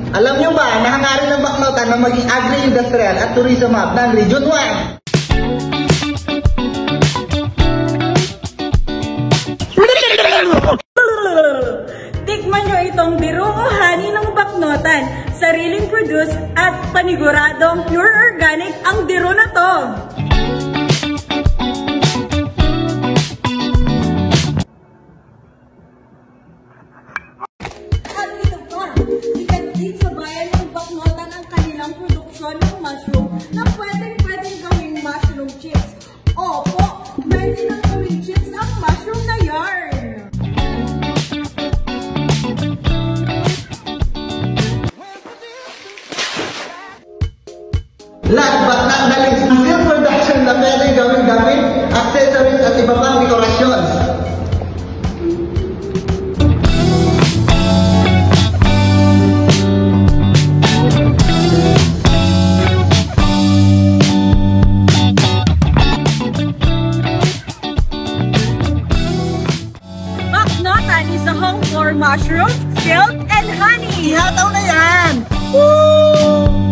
Alam nyo ba na hangarin ng Bacnotan na maging agri-industrial at tourism hub ng Region 1? Tikman nyo itong biro o honey ng Bacnotan. Sariling produce at paniguradong pure organic ang biro na to. At ito pa, sikat din sa bayan ng Bacnotan ang kanilang produksyon ng mushroom na pwedeng gawing mushroom chips. Opo, pwede nang gawing chips ang mushroom na yarn. Last but not the least, silk production na pwedeng gawing gamit, accessories at iba pang decorations. Bacnotan is a home for mushroom, silk, and honey. Ihataw na yan! Woo!